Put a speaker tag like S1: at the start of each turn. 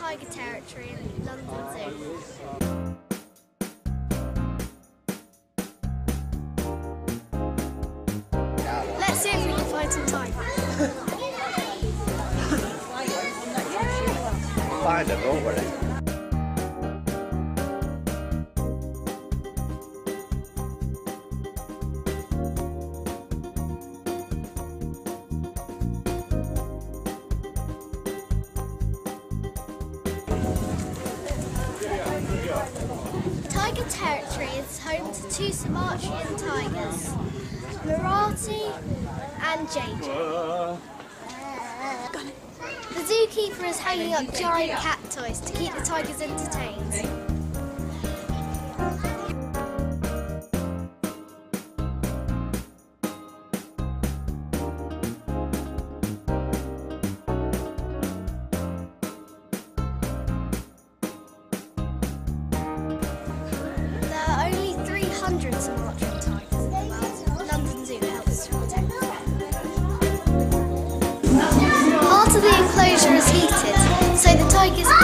S1: tiger territory in London Zoo. Let's see if we can find some tigers.
S2: Find them, don't worry.
S1: Tiger territory is home to two Sumatran tigers, Marathi and JJ. The zookeeper is hanging up giant cat toys to keep the tigers entertained. There are only 300 Sumatran tigers in the world. London Zoo helps to protect them. Part of the enclosure is heated, so the tigers